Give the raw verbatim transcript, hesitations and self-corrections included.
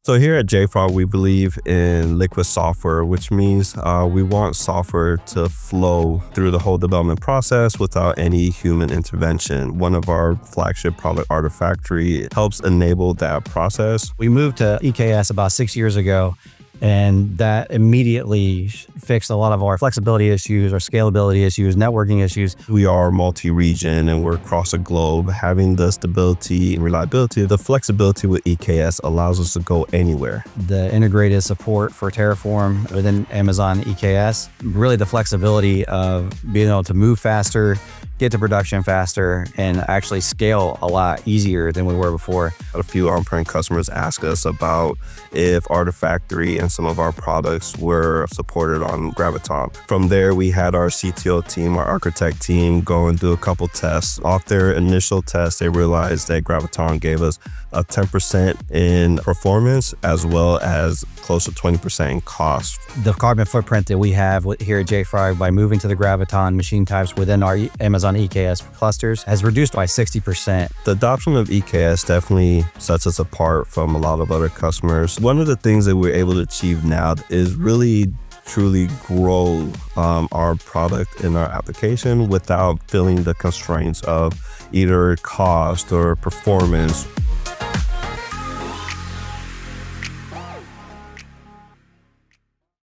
So here at JFrog, we believe in liquid software, which means uh, we want software to flow through the whole development process without any human intervention. One of our flagship product, Artifactory, helps enable that process. We moved to E K S about six years ago, and that immediately fixed a lot of our flexibility issues, our scalability issues, networking issues. We are multi-region and we're across the globe. Having the stability and reliability, the flexibility with E K S allows us to go anywhere. The integrated support for Terraform within Amazon E K S, really the flexibility of being able to move faster, get to production faster, and actually scale a lot easier than we were before. A few on-prem customers ask us about if Artifactory and some of our products were supported on Graviton. From there, we had our C T O team, our architect team, go and do a couple tests. Off their initial tests, they realized that Graviton gave us a ten percent in performance as well as close to twenty percent in cost. The carbon footprint that we have here at JFrog by moving to the Graviton machine types within our Amazon E K S clusters has reduced by sixty percent. The adoption of E K S definitely sets us apart from a lot of other customers. One of the things that we're able to achieve now is really truly grow um, our product and our application without feeling the constraints of either cost or performance.